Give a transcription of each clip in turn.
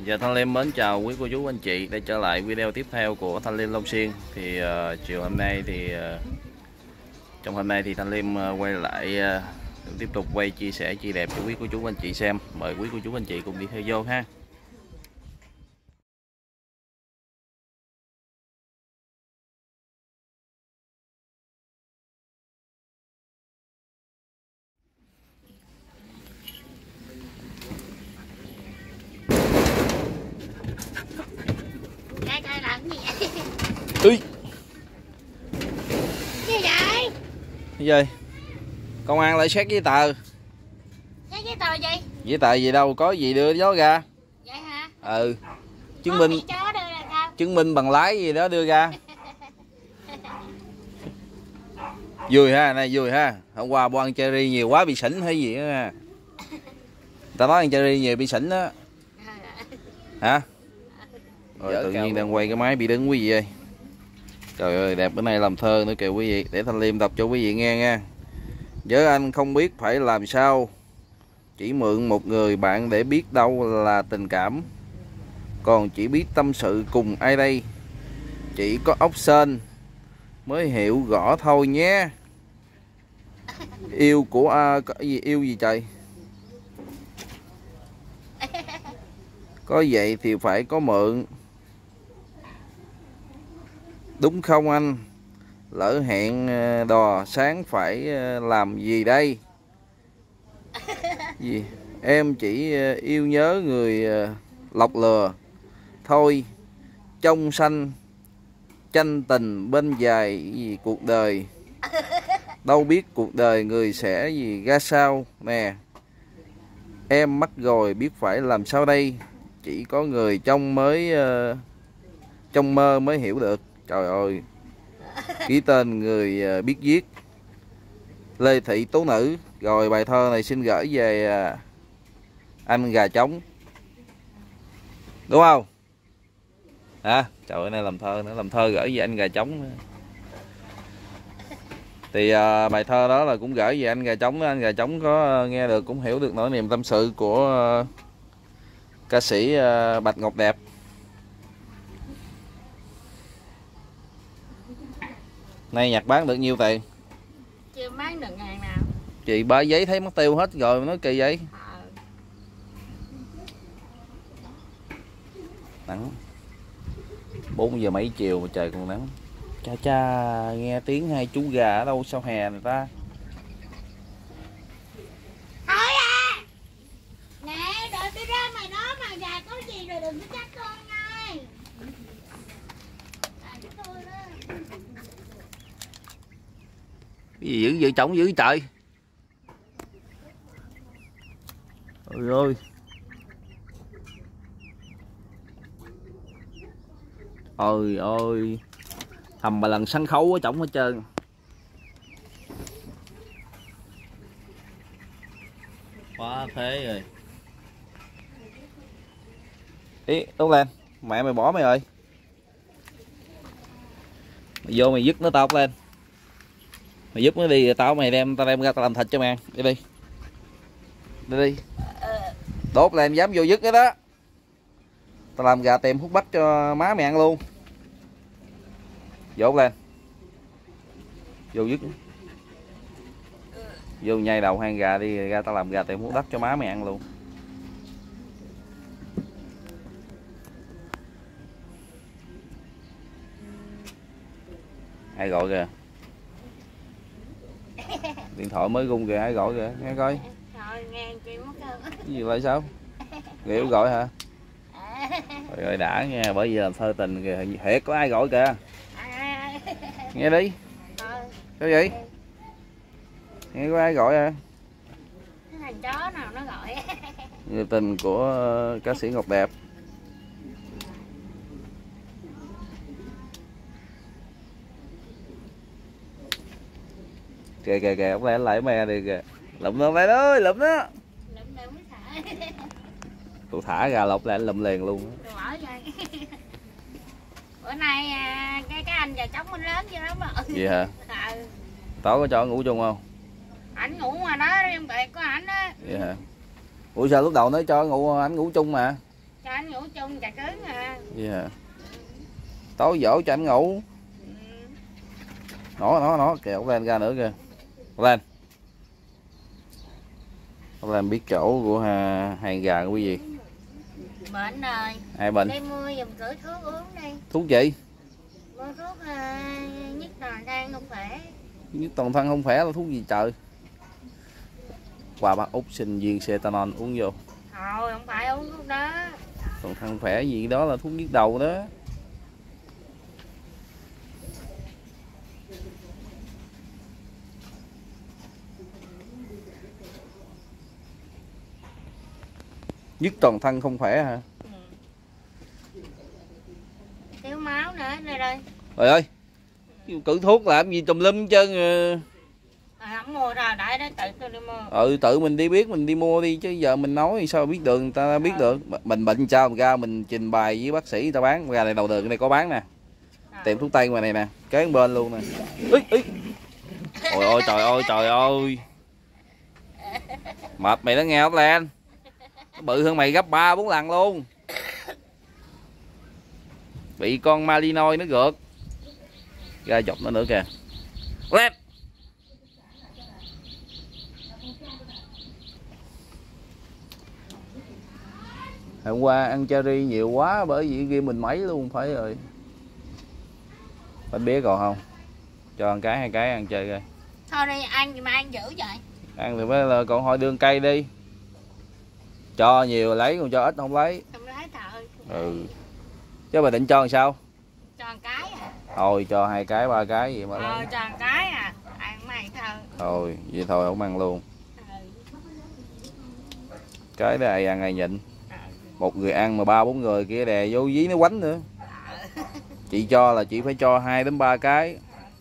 Giờ Thanh Liêm mến chào quý cô chú anh chị để trở lại video tiếp theo của Thanh Liêm Long Xuyên. Thì chiều hôm nay thì trong hôm nay thì Thanh Liêm quay lại tiếp tục quay chia sẻ chia đẹp cho quý cô chú anh chị xem. Mời quý cô chú anh chị cùng đi theo vô ha. Làm gì vậy? Ui. Gì vậy? Cái gì? Công an lại xét giấy tờ. Giấy tờ gì? Giấy tờ gì đâu, có gì đưa gió ra. Vậy hả? Ừ. Chứng có minh chó đưa ra sao? chứng minh bằng lái gì đó đưa ra. Vui ha, này vui ha. Hôm qua bo ăn cherry nhiều quá bị xỉn hay gì đó ha. Ta nói ăn cherry nhiều bị xỉn đó. Hả? Rồi tự nhiên đang quay cái máy bị đứng quý vị ơi. Trời ơi đẹp bữa nay làm thơ nữa kìa quý vị. Để Thanh Liêm đọc cho quý vị nghe nha. Với anh không biết phải làm sao, chỉ mượn một người bạn để biết đâu là tình cảm. Còn chỉ biết tâm sự cùng ai đây, chỉ có ốc sên mới hiểu rõ thôi nhé. Yêu của gì yêu gì trời. Có vậy thì phải có mượn. Đúng không anh? Lỡ hẹn đò sáng phải làm gì đây? Gì? Em chỉ yêu nhớ người lọc lừa. Thôi, trong xanh tranh tình bên dài gì cuộc đời. Đâu biết cuộc đời người sẽ gì ra sao nè. Em mắc rồi biết phải làm sao đây. Chỉ có người trong mơ mới hiểu được. Trời ơi. Ký tên người biết viết Lê Thị Tố Nữ. Rồi bài thơ này xin gửi về anh gà trống. Đúng không? Hả? Trời ơi, này làm thơ nữa, làm thơ gửi về anh gà trống nữa. Thì bài thơ đó là cũng gửi về anh gà trống. Anh gà trống có nghe được, cũng hiểu được nỗi niềm tâm sự của ca sĩ Bạch Ngọc Đẹp. Nay nhạc bán được nhiêu tiền? Chưa bán được ngàn nào. Chị bả giấy thấy mất tiêu hết rồi mà nói kỳ vậy. Nắng 4 giờ mấy chiều mà trời còn nắng. Cha nghe tiếng hai chú gà ở đâu sao hè này ta. Thôi à. Nè đợi tôi ra mày nói mà gà có gì rồi đừng có trách con nha. Cái gì dữ vậy trống dữ trời. Ôi ơi. Ôi ơi. Thầm mà lần sân khấu ở trống hết trơn. Quá thế rồi. Ý đúng lên. Mẹ mày bỏ mày rồi. Mày vô mày dứt nó tao lên. Mày giúp nó đi, tao mày tao đem ra tao làm thịt cho mày ăn. Đi đi. Đi đi. Đốt lên dám vô dứt cái đó. Tao làm gà tìm hút bách cho má mày ăn luôn. Dốt lên. Vô dứt. Vô nhai đầu hang gà đi, ra tao làm gà tìm hút đất cho má mày ăn luôn. Ai gọi kìa. Điện thoại mới rung kìa, ai gọi kìa, nghe coi. Rồi nghe chị mất cơ. Cái gì lại sao? Liệu gọi hả? Trời ơi đã nghe, bởi vì làm thơ tình kìa, thiệt có ai gọi kìa. Nghe đi. Sao vậy? Nghe có ai gọi à? Cái thằng chó nào nó gọi. Người tình của ca sĩ Ngọc Đẹp. Kìa kìa kìa, ông lên lại me đi kìa. Lụm nó lên ơi, lụm nó. Lụm đều mới thả. Tụi thả gà lọc lại lụm liền luôn. Bữa nay cái anh già trống anh lớn chứ lắm rồi. Gì hả? Tối có cho ngủ chung không? Ảnh ngủ ngoài đó, em bệ có ảnh á. Vậy hả? Ủa sao lúc đầu nói cho ngủ ảnh ngủ chung mà? Trời anh ngủ chung chặt cứng à. Dạ. Tối dỗ cho anh ngủ. Nó kìa, ốc len ra nữa kìa. Ốc len. Ốc len biết chỗ của hàng gà quý vị. Bệnh rồi. Ai bệnh? Đây mua giùm cử thuốc uống đi. Thuốc gì? Mua thuốc nhức toàn thân không khỏe. Nhức toàn thân không khỏe là thuốc gì trời? Qua bác Út xin viên cetanol uống vô. Thôi không phải uống thuốc đó. Toàn thân khỏe gì đó là thuốc nhức đầu đó. Nhức toàn thân không khỏe hả? Thiếu máu nữa đây đây. Trời ơi, cử thuốc làm gì tùm lum chứ. Không mua rồi, đại đó tự tôi đi mua. Tự mình đi biết, mình đi mua đi chứ giờ mình nói thì sao biết được, người ta biết được. Mình bệnh sao mình ra mình trình bày với bác sĩ người ta bán. Ra này đầu đường này có bán nè. Tiệm thuốc tây ngoài này nè, kế bên luôn nè. Ý. Trời ơi. Mệt mày đó nghe không Lan? Bự hơn mày gấp 3-4 lần luôn. Bị con Malinois nó gượt. Ra dọc nó nữa kìa. Lên. Hôm qua ăn cherry nhiều quá bởi vì game mình mấy luôn phải rồi. Phải biết còn không? Cho ăn cái 2 cái ăn chơi coi. Thôi đi ăn gì mà ăn dữ vậy? Ăn thì phải là còn hồi đường cây đi. Cho nhiều lấy, còn cho ít không lấy. Không lấy thôi. Chứ bà định cho làm sao? Cho một cái à? Thôi cho 2 cái 3 cái gì mà lấy. Cho một cái à? Ăn mày thôi. Thôi vậy thôi không ăn luôn. Cái đó ai ăn ai nhịn. Một người ăn mà 3-4 người kia đè vô dí nó quánh nữa. Chị cho là chị phải cho 2 đến 3 cái.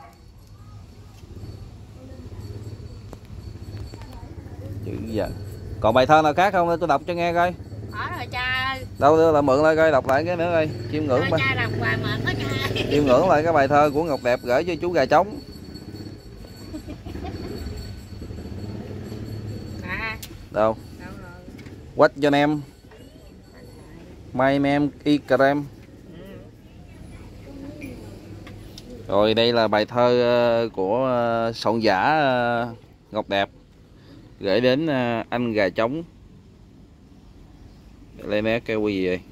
Chữ giờ. Còn bài thơ nào khác không? Tôi đọc cho nghe coi. Hỏi rồi cha. Đâu là mượn lại coi, đọc lại cái nữa coi. Chiêm ngưỡng ba. Cha đọc hoài mượn có cha. Chiêm ngưỡng lại cái bài thơ của Ngọc Đẹp gửi cho chú gà trống. Đâu? What your name? My name is Krem. Rồi đây là bài thơ của soạn giả Ngọc Đẹp gửi đến anh gà trống. Lên nét kêu gì vậy?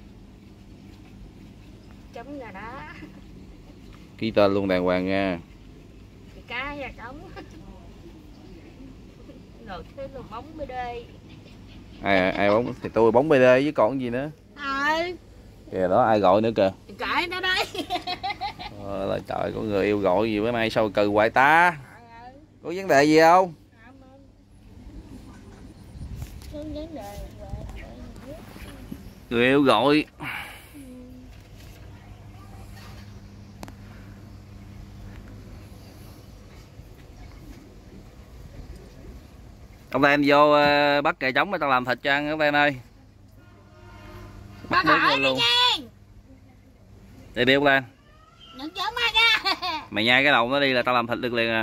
Trống gà đó. Ký tên luôn đàng hoàng nha. Cá gà trống. Rồi thế là bóng BD. Ai bóng thì tôi bóng BD chứ còn gì nữa. Kìa đó ai gọi nữa kìa. Cãi nó đấy. Là trời, có người yêu gọi gì bữa nay sao cừ hoài ta? Có vấn đề gì không? Người yêu gọi. Ông Đen vô bắt gà trống tao làm thịt cho ăn ông Đen ơi. Bắt miếng luôn. Đi ông Đen. Đừng chở ma ra. Mày nhai cái đầu nó đi là tao làm thịt được liền à.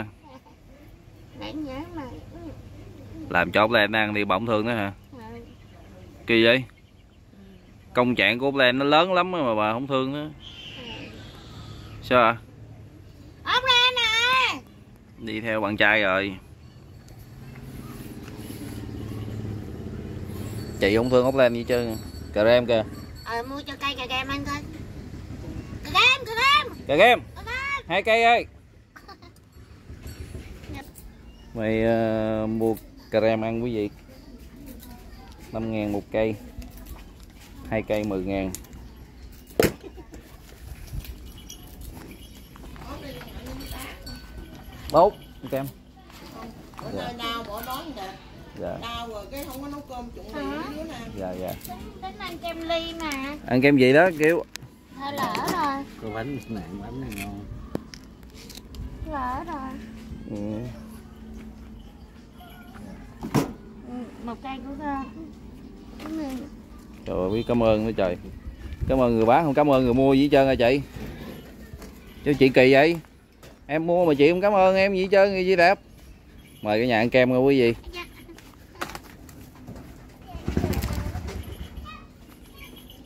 Làm cho ông Đen ăn đi bỗng thương nữa hả? Kỳ vậy? Công trạng của ông Đen nó lớn lắm mà bà không thương nữa. Sao ạ? Ông Đen nè. Đi theo bạn trai rồi. Chị không thương ốc len gì chứ. Cà rem kìa. Mua cho cây cà rem ăn thôi. Cà rem 2 cây ơi. Mày mua cà rem ăn quý vị. 5.000 một cây. 2 cây 10.000. Bốt kem. Dạ. Đau bỏ đói vậy. Dạ. Đau rồi cái không có nấu cơm chuẩn bị dưới nè. Dạ. Tính ăn kem ly mà. Ăn kem gì đó kiểu. Thôi lỡ rồi. Có bánh nặng, bánh này ngon. Lỡ rồi. Một cây của Trời ơi, biết cảm ơn nữa trời. Cảm ơn người bán không cảm ơn người mua gì hết trơn hả chị? Chứ chị kỳ vậy. Em mua mà chị không cảm ơn em gì hết trơn, gì đẹp. Mời cả nhà ăn kem nha quý vị.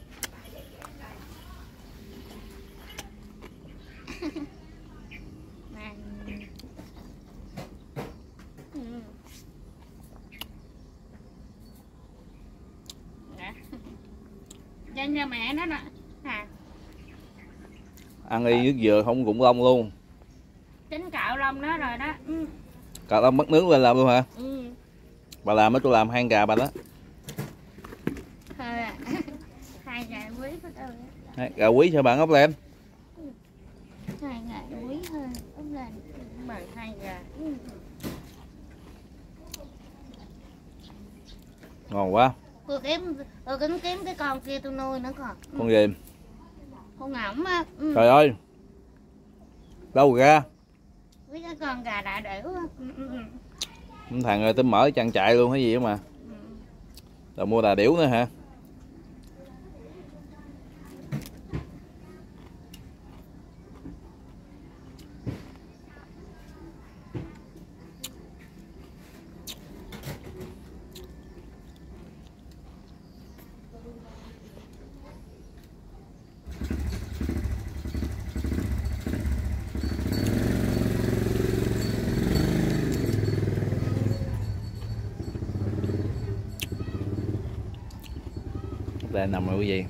trên cho mẹ nó nè. À. Ăn y nước dừa không cũng lông luôn. Chính cạo lông nó rồi đó. Ừ. Cạo lông mất nướng lên làm luôn hả? Ừ. Bà làm á, tôi làm hang gà bà đó. Thôi à. Hai gà quý phải đâu. Gà quý sao bạn ốc lên? Hai gà quý thôi. Ốc lên bằng hai gà. Ừ. Ngon quá. Tôi cũng kiếm cái con kia tôi nuôi nữa còn. Con gì? Con ngỗng á. Ừ. Trời ơi. Đâu ra? Với cái con gà đại đểu á. Thằng ơi, tính mở trang trại luôn hay gì mà. Rồi mua đà điểu nữa hả? Đây nằm rồi quý vị.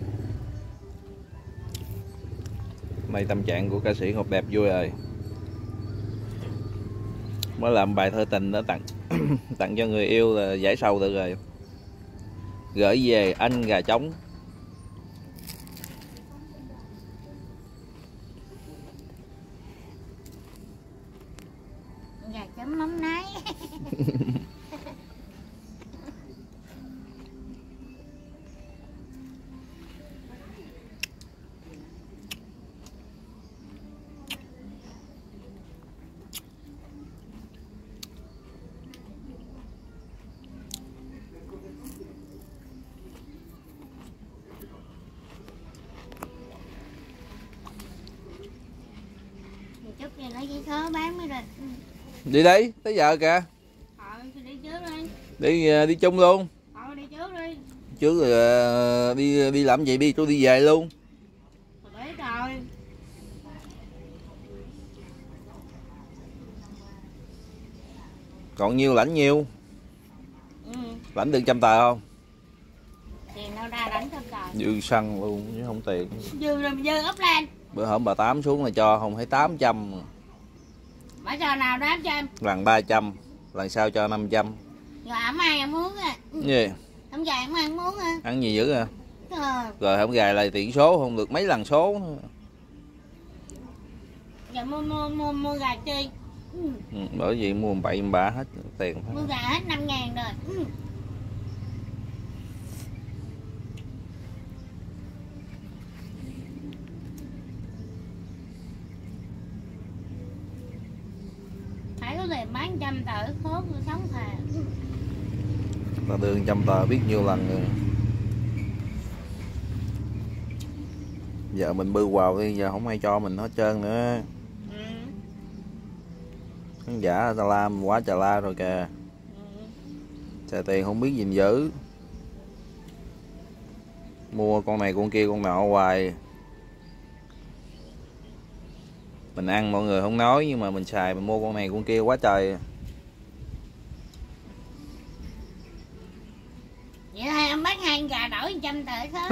Nay tâm trạng của ca sĩ Ngọc Đẹp vui rồi. Mới làm bài thơ tình đã tặng tặng cho người yêu là giải sầu được rồi. Gửi về anh gà trống. Gà chấm mắm nái. Chút này lấy giấy số bán mới được. Ừ. Đi đi, tới giờ kìa. Thì đi trước đi. Đi chung luôn. Đi trước đi. Trước rồi đi làm gì đi, tôi đi về luôn. Để rồi. Còn nhiêu lãnh nhiêu? Ừ. Lãnh được 100 tờ không? Tiền đâu ra đánh trăm tờ. Dư xăng luôn chứ không tiền. Dư rồi dư úp lên. Bữa hổm bà Tám xuống là cho không thấy 800. Bà cho nào 800? Lần 300, lần sau cho 500. Rồi ẩm ai ăn muốn à. Ừ. Gì? Không gài không ăn muốn à. Ăn gì dữ à? Rồi. Rồi không gài là tiền số không được mấy lần số nữa. Giờ mua gà chi? Ừ. Bởi vì mua bậy bạ hết tiền. Mua gà hết 5.000 rồi. Ừ. Phải có tiền bán 100 tờ khốt sống thà. Ừ. Ta đưa 100 tờ biết nhiêu lần rồi. Giờ mình bư vào đi, giờ không ai cho mình hết trơn nữa. Ừ. Khán giả ta la quá trời la rồi kìa. Ừ. Xài tiền không biết gìn giữ. Mua con này con kia con nọ hoài. Mình ăn mọi người không nói, nhưng mà mình xài mình mua con này con kia quá trời. Vậy thôi em bán 2 gà đổi 100 tờ thôi.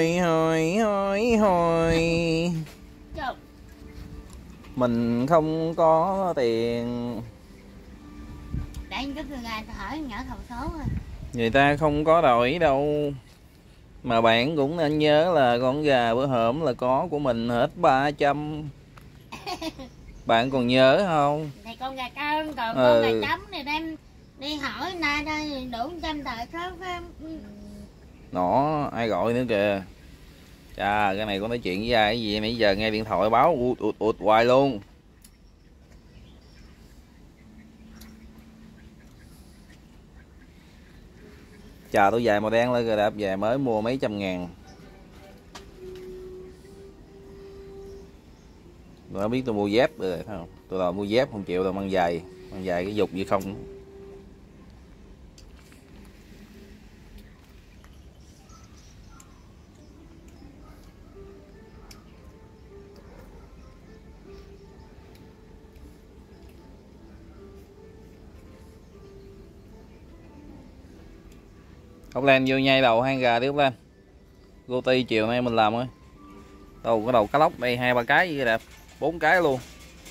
Thôi. Chục. Mình không có tiền. Để anh cái gà hỏi nhỏ thầu số rồi. Người ta không có đổi đâu. Mà bạn cũng nên nhớ là con gà bữa hổm là có của mình hết 300. Bạn còn nhớ không? Thì con gà cao còn con gà trống này đem đi hỏi nay đây đủ 100 tờ số phải không? Nó ai gọi nữa kìa. Chà, cái này có nói chuyện với ai cái gì nãy giờ nghe điện thoại báo ụt hoài luôn. Chà, tôi dài màu đen lên rồi, đạp về mới mua mấy trăm ngàn. Nó biết tôi mua dép rồi thấy không? Tôi đòi mua dép không chịu, đòi mang giày cái dục gì không. Ốc Len vô nhai đầu hang gà đi Ốc Len. Roti chiều nay mình làm thôi. Đâu cái đầu cá lóc đây 2-3 cái vậy đẹp, 4 cái luôn.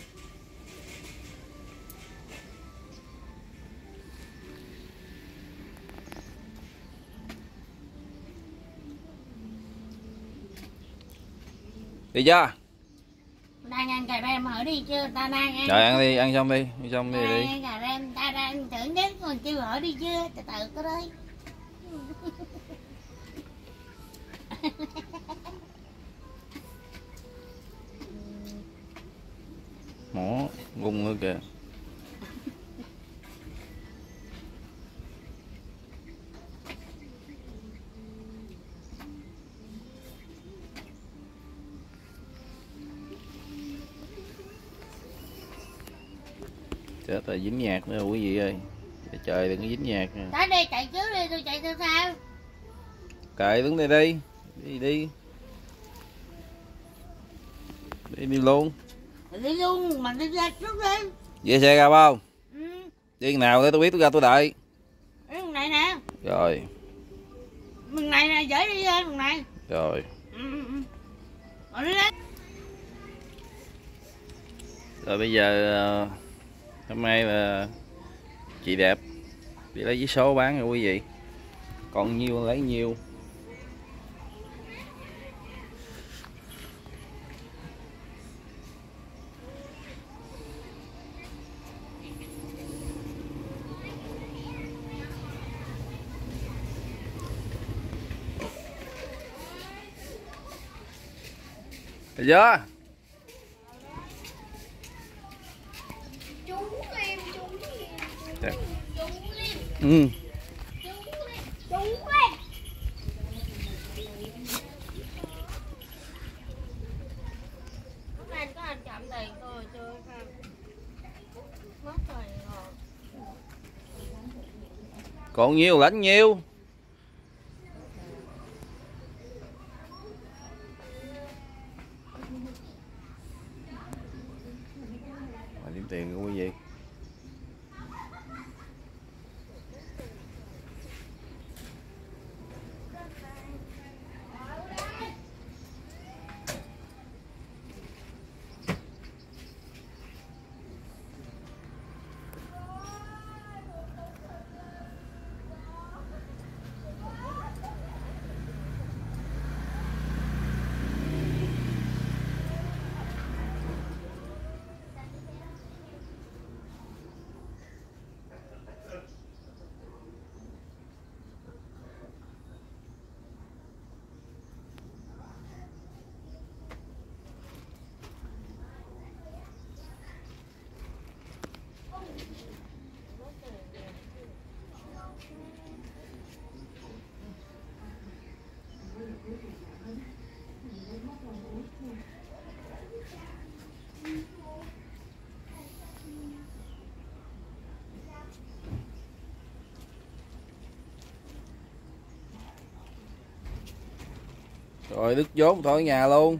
Đi chưa? Đang ăn cà rem hỏi đi chưa? Ta đang ăn. Rồi ăn đi, ăn xong đi, ăn xong đi đi. Ăn cà rem, ta đang tưởng đến còn chưa hỏi đi chưa? Từ từ có đây. Mỏ gung nữa kìa. Chết rồi, dính nhạc nữa rồi quý vị ơi. Trời đừng có dính nhạc nè. Tới đi, chạy trước đi, tôi chạy theo sau. Kệ đứng đây đi. Đi đi. Đi luôn. Đi luôn, mà đi ra trước đi. Về xe ra không? Ừ. Đi nào để tôi biết tôi ra tôi đợi. Đường này nè. Rồi. Đường này nè, dễ đi ra đường này. Rồi. Rồi đi đi. Rồi bây giờ hôm nay là chị đẹp đi lấy vé số bán rồi quý vị. Còn nhiêu lấy nhiêu. Được chưa? Dạ. Ừ. Anh có anh chậm tiền tôi chưa không? Mất rồi rồi. Còn nhiêu lãnh nhiêu. Mà điểm tiền của quý vị. Rồi đứt vốn thôi ở nhà luôn.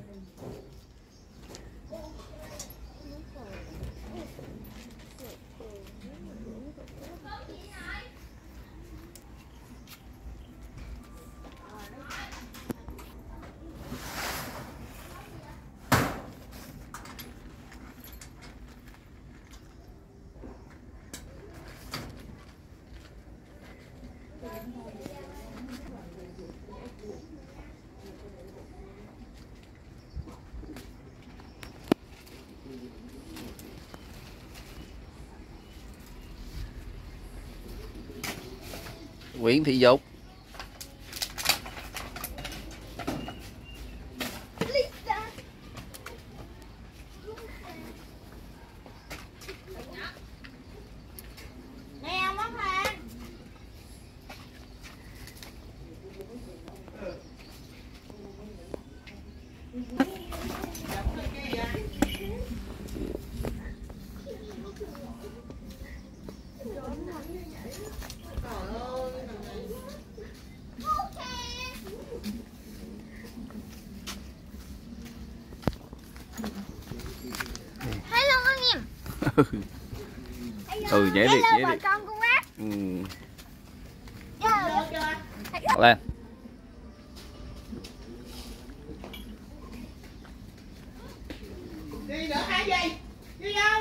Nguyễn Thị Dục. Nè ông mất ra. Hello anh em. Ừ nhảy đi, nhảy đi. Con con quá. Ừ. Lên. gì? Đi đâu?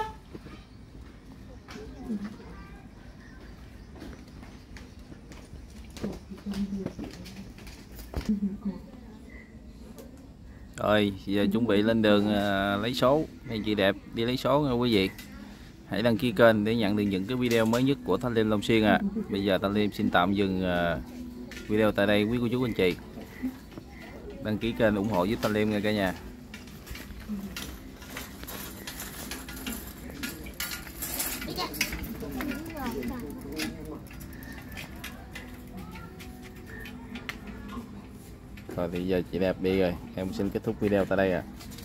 Rồi giờ chuẩn bị lên đường lấy số. Anh chị đẹp đi lấy số nha quý vị. Hãy đăng ký kênh để nhận được những cái video mới nhất của Thanh Liêm Long Xuyên à. Bây giờ Thanh Liêm xin tạm dừng video tại đây quý cô chú anh chị. Đăng ký kênh ủng hộ giúp Thanh Liêm nha cả nhà. Rồi thì giờ chị đẹp đi rồi. Em xin kết thúc video tại đây à.